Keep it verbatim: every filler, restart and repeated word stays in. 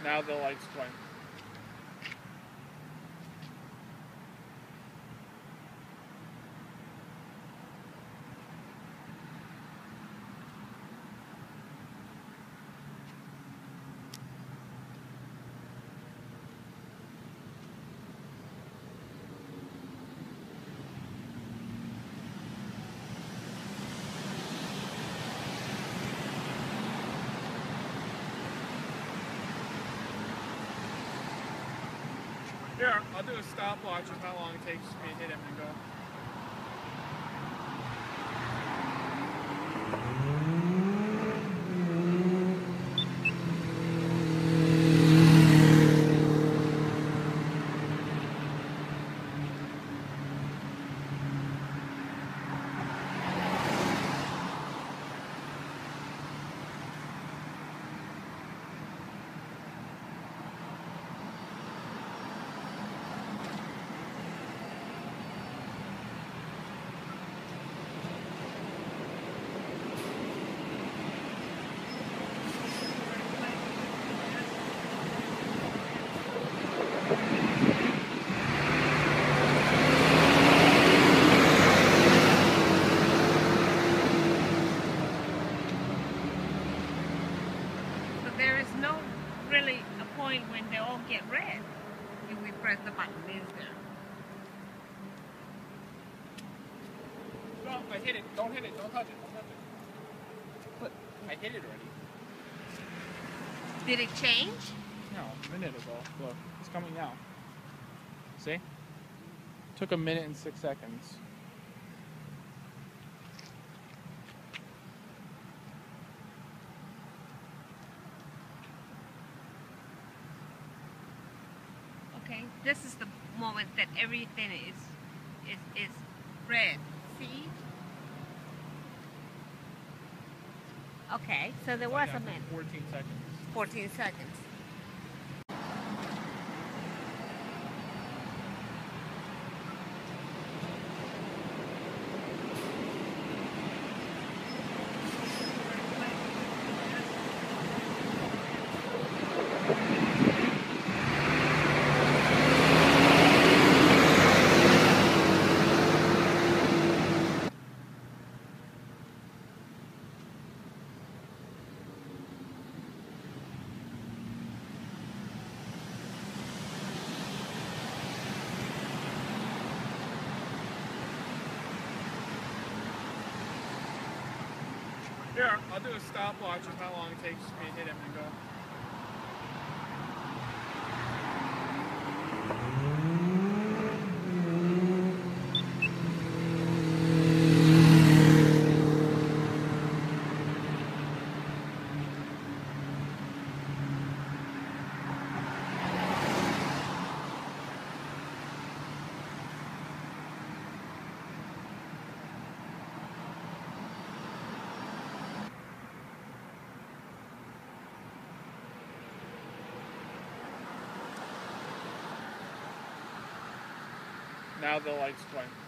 Now the lights play. Here, I'll do a stopwatch of how long it takes me to hit him and go. There is no really a point when they all get red if we press the button, is there? No, I hit it. Don't hit it. Don't touch it. Don't touch it. But I hit it already. did it change? No, a minute ago. Look, it's coming now. See? Took a minute and six seconds. Okay, this is the moment that everything is is is red. See? Okay, so there was Yeah, a minute. fourteen seconds. fourteen seconds. Here, I'll do a stopwatch of how long it takes me to hit him and go. Now the lights play.